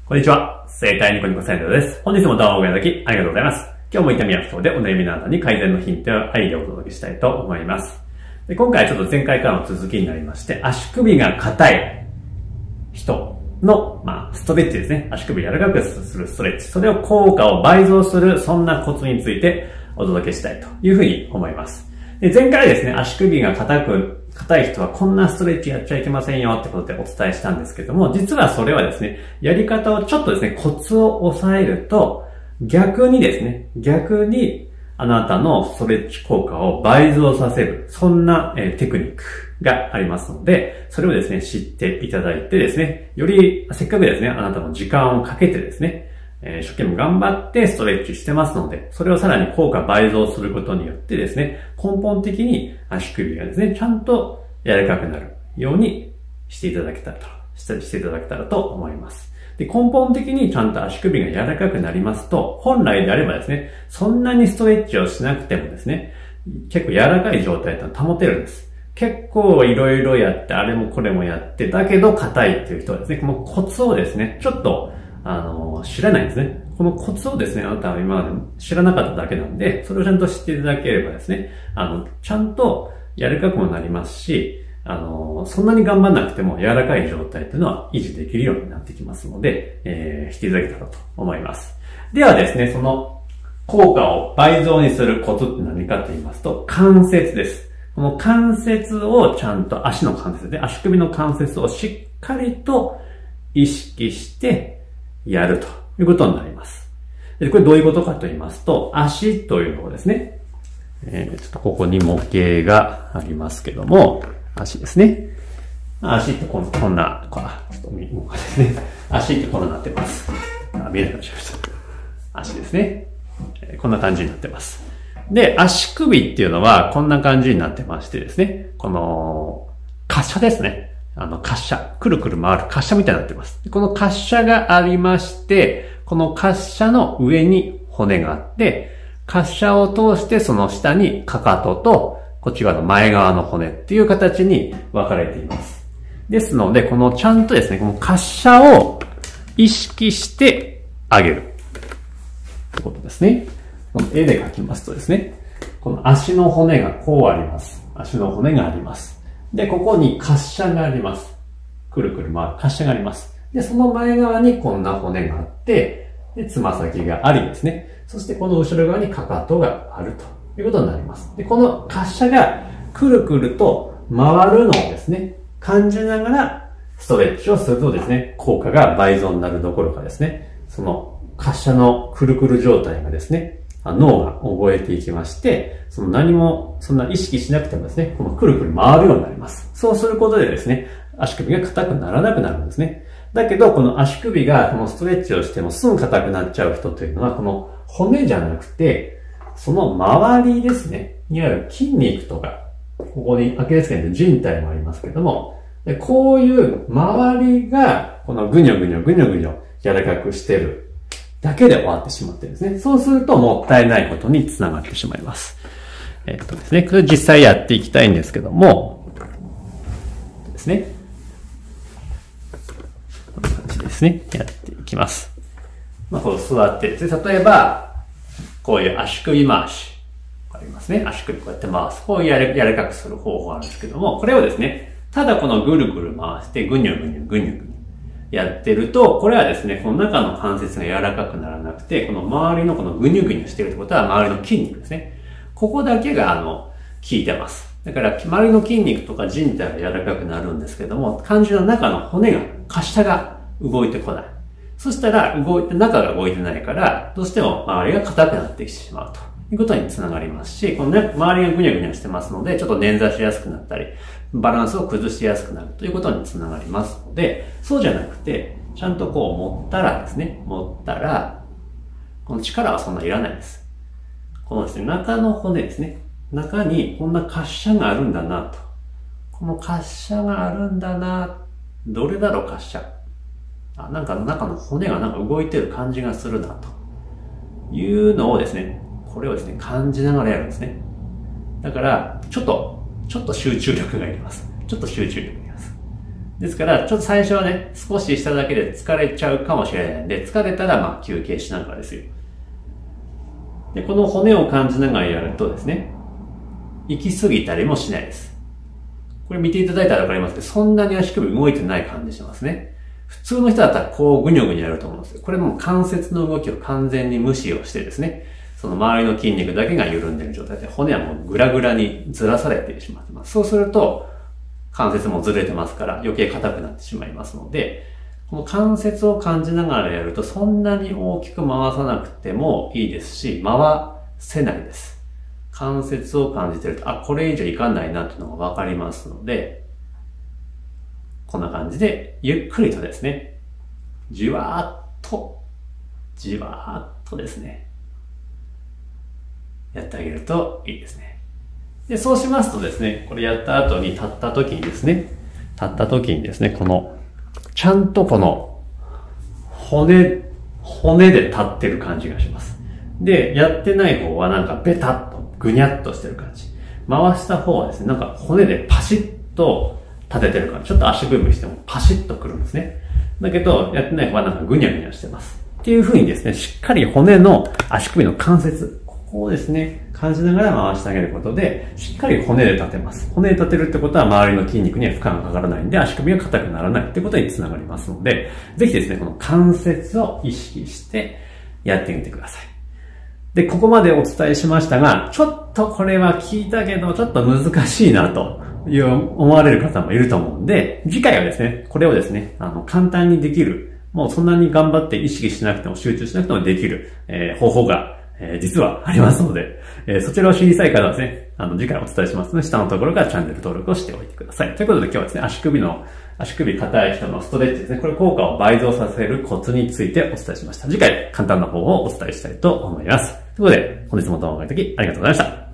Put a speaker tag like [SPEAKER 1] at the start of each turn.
[SPEAKER 1] こんにちは。生体ニコニコセンターです。本日も動画をご覧いただきありがとうございます。今日も痛みや不調でお悩みなどに改善のヒントやアイデアをお届けしたいと思います。で今回はちょっと前回からの続きになりまして、足首が硬い人の、ストレッチですね。足首を柔らかくするストレッチ。それを効果を倍増する、そんなコツについてお届けしたいというふうに思います。で前回ですね、足首が硬い人はこんなストレッチやっちゃいけませんよってことでお伝えしたんですけども、実はそれはですね、やり方をちょっとですね、コツを抑えると、逆にあなたのストレッチ効果を倍増させる、そんなテクニックがありますので、それをですね、知っていただいてですね、よりせっかくですね、あなたも時間をかけてですね、一生懸命頑張ってストレッチしてますので、それをさらに効果倍増することによってですね、根本的に足首がですね、ちゃんと柔らかくなるようにしていただけたらと思います。で、根本的にちゃんと足首が柔らかくなりますと、本来であればですね、そんなにストレッチをしなくてもですね、結構柔らかい状態というのは保てるんです。結構いろいろやって、あれもこれもやって、だけど硬いっていう人はですね、このコツをですね、ちょっと知らないんですね。このコツをですね、あなたは今まで知らなかっただけなんで、それをちゃんと知っていただければですね、ちゃんと柔らかくもなりますし、そんなに頑張らなくても柔らかい状態というのは維持できるようになってきますので、していただけたらと思います。ではですね、その効果を倍増にするコツって何かと言いますと、関節です。この関節をちゃんと、足の関節で、足首の関節をしっかりと意識してやるということになります。でこれどういうことかと言いますと、足というのをですね、ちょっとここに模型がありますけども、足ですね。足ってこんな、ちょっと見もですね。足ってこんなになってます。見えないかもしれません。足ですね。こんな感じになってます。で、足首っていうのはこんな感じになってましてですね。この、滑車ですね。滑車。くるくる回る滑車みたいになってます。この滑車がありまして、この滑車の上に骨があって、滑車を通してその下にかかとと、こっち側の前側の骨っていう形に分かれています。ですので、このちゃんとですね、この滑車を意識してあげる。ってことですね。この絵で描きますとですね、この足の骨がこうあります。足の骨があります。で、ここに滑車があります。くるくる回る滑車があります。で、その前側にこんな骨があって、で、つま先がありですね。そしてこの後ろ側にかかとがあるということになります。で、この滑車がくるくると回るのをですね、感じながらストレッチをするとですね、効果が倍増になるどころかですね、その滑車のくるくる状態がですね、脳が覚えていきまして、その何もそんな意識しなくてもですね、このくるくる回るようになります。そうすることでですね、足首が硬くならなくなるんですね。だけど、この足首がこのストレッチをしてもすぐ硬くなっちゃう人というのは、この骨じゃなくて、その周りですね、いわゆる筋肉とか、ここにアキレス腱で靭帯もありますけども、でこういう周りが、このぐにょ柔らかくしてるだけで終わってしまってるんですね。そうするともったいないことにつながってしまいます。ですね、これ実際やっていきたいんですけども、ですね。こんな感じですね。やっていきます。こう座ってですね、例えば、こういう足首回し。ありますね。足首こうやって回す。こういう柔らかくする方法あるんですけども、これをですね、ただこのぐるぐる回してぐにゅやってると、これはですね、この中の関節が柔らかくならなくて、この周りのこのぐにゅしてるってことは周りの筋肉ですね。ここだけが効いてます。だから周りの筋肉とか靭帯が柔らかくなるんですけども、肝心の中の骨が、滑車が動いてこない。そしたら中が動いてないから、どうしても周りが硬くなってきてしまうということにつながりますし、このね、周りがぐにゃぐにゃしてますので、ちょっと捻挫しやすくなったり、バランスを崩しやすくなるということにつながりますので、そうじゃなくて、ちゃんとこう持ったら、この力はそんないらないです。このですね、中の骨ですね。中にこんな滑車があるんだなと。この滑車があるんだな。どれだろう滑車。なんか中の骨がなんか動いてる感じがするなというのをですね、これをですね、感じながらやるんですね。だから、ちょっと集中力がいります。 ですから、ちょっと最初はね、少ししただけで疲れちゃうかもしれないんで、疲れたら休憩しながらですよ。で、この骨を感じながらやるとですね、行き過ぎたりもしないです。これ見ていただいたらわかりますけど、そんなに足首動いてない感じしますね。普通の人だったらこうぐにょぐにょやると思うんですよ。これも関節の動きを完全に無視をしてですね、その周りの筋肉だけが緩んでいる状態で、骨はもうグラグラにずらされてしまってます。そうすると、関節もずれてますから余計硬くなってしまいますので、この関節を感じながらやるとそんなに大きく回さなくてもいいですし、回せないです。関節を感じてると、これ以上いかないなっていうのがわかりますので、こんな感じでゆっくりとですね、じわーっとですね、やってあげるといいですね。で、そうしますとですね、これやった後に立った時にですね、ちゃんとこの骨で立ってる感じがします。で、やってない方はなんかベタッとぐにゃっとしてる感じ。回した方はですね、なんか骨でパシッと立ててる感じ。ちょっと足踏みしてもパシッとくるんですね。だけど、やってない方はなんかぐにゃぐにゃしてます。っていう風にですね、しっかり骨の足首の関節、ここをですね、感じながら回してあげることで、しっかり骨で立てます。骨で立てるってことは周りの筋肉には負荷がかからないんで、足首が硬くならないってことにつながりますので、ぜひですね、この関節を意識してやってみてください。で、ここまでお伝えしましたが、ちょっとこれは聞いたけど、ちょっと難しいなと思われる方もいると思うんで、次回はですね、これをですね、簡単にできる、もうそんなに頑張って意識しなくても集中しなくてもできる、方法が、実はありますので、そちらを知りたい方はですね、次回お伝えしますので、下のところからチャンネル登録をしておいてください。ということで今日はですね、足首硬い人のストレッチですね、これ効果を倍増させるコツについてお伝えしました。次回、簡単な方法をお伝えしたいと思います。ということで、本日も動画をご覧いただきありがとうございました。